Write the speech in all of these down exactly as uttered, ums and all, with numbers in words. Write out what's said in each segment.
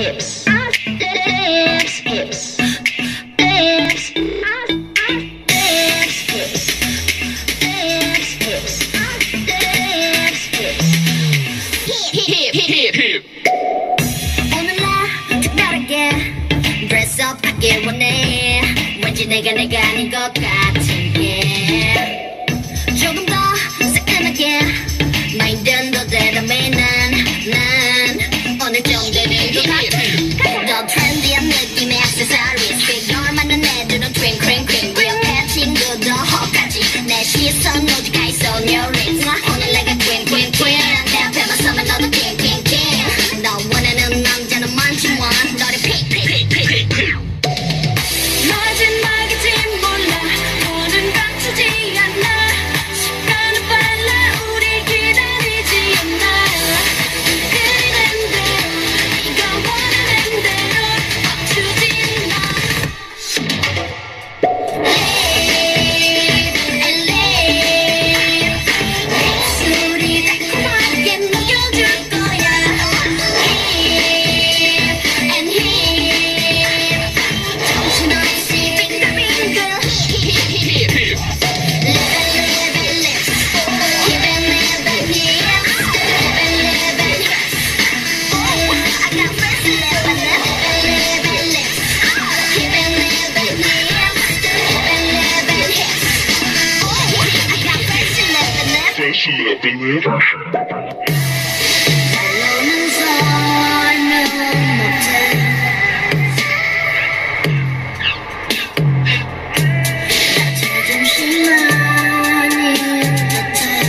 hips, dance hips, dance, dance hips, dance hips, dance hips. Hip, hip, hip. 오늘 나 특별하게 dress up 하길 원해. 왠지 내가 내가 아닌 것 같은 게 조금 더 새끈하게 마인드는 더 대담해. 난 오늘 좀 되는 것 같아. 더 트렌디한 느낌의 액세서리즈 피규어 많은 애들은 트윙크링 퀸 그 옆에 친구도 허까지 내 시선 오직 eyes on your lips. 오늘 내가 queen queen queen 내 앞에만 서면 너도 king king king. 너 원하는 남자는 많지만 너를 pick pick pick pick pick. 마지막인지 몰라 오늘 감추지 않아. 시간은 빨라 우리 기다리지 않아. 그리는 대로 네가 원하는 대로 멈추지 마. 입술이 달콤하게 녹여줄 거야. Hip and hip 정신없이 빙글빙글. Hip and hip. Lip and lips. Hip and lip and hips. Lip and lip and hips. I got first lip and lip and lips. Hip and lip and hips. Hip and lip and hips. I got first lip and lip. Fresh lip and lip. 너는 설명 못해. 나한테 좀 실망인 듯해.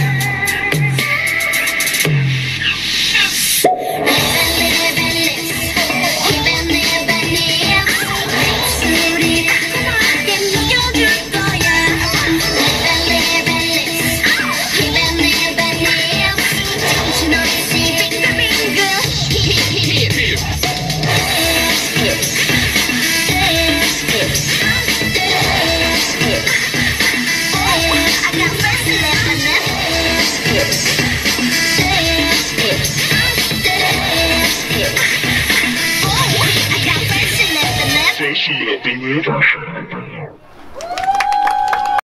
Lip and lips, hip and lip and hips. 입술이 달콤하게 녹여줄 거야. Lip and lip and lips, hip and lip and hips. 정신없이 빙글빙글. Hip, hip, hip. Dance hips, dance hips, dance hips. I got first lip and lip. Dance hips, dance hips, dance hips. I got first lip and lip. Fresh lip and lip.